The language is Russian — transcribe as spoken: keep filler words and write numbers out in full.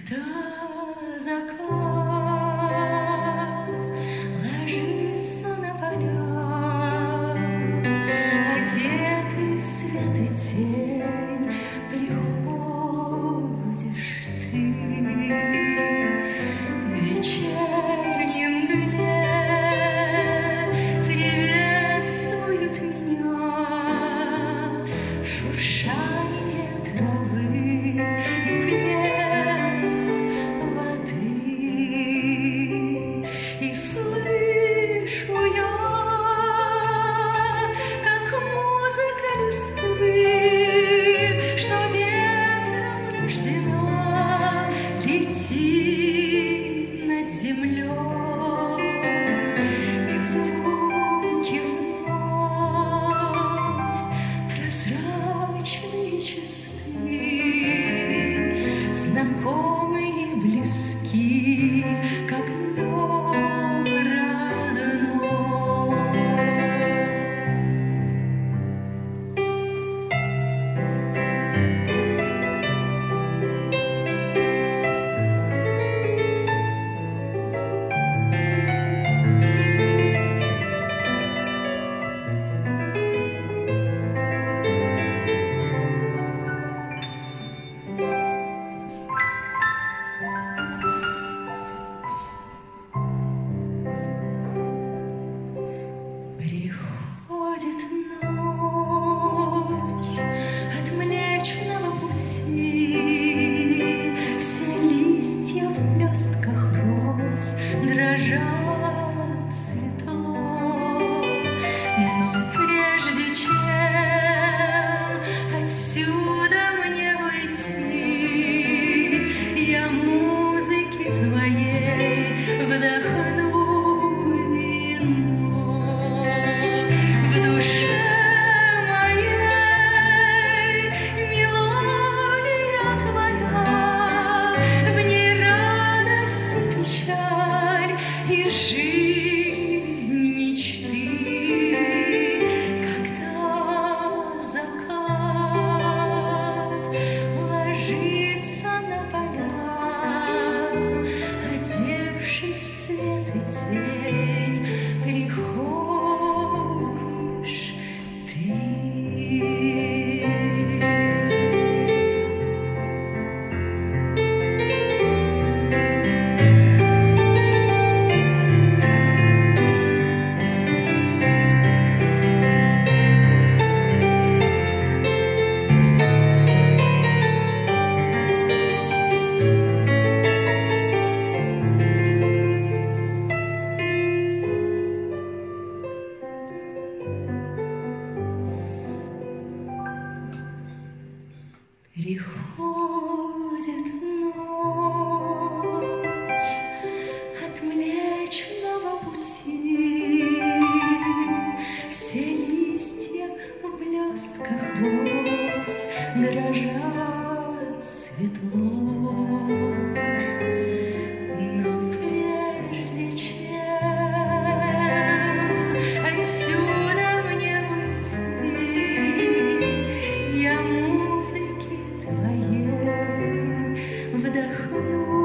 Когда закат ложится на поля, одетый в свет и тень, приходишь ты в вечернем мгле, приветствуют меня шуршание травы и плеск воды, и слышу я, как музыка листвы, что ветром рождена, летит над землей, и звуки вновь прозрачные, чисты, знакомые и близки, как дом родной. Приходит ночь от Млечного Пути, все листья в блестках роз дрожат светло, но прежде чем отсюда мне уйти, я музыки твоей вдохну вино. В душе моей мелодия твоя, в ней радость и печаль, и жизнь мечты. Когда закат ложится на поля, одевший свет и тень, приходишь ты. Приходит ночь от Млечного Пути, все листья в блестках роз дрожат светло, но прежде чем отсюда мне уйти, я музыки твоей вдохну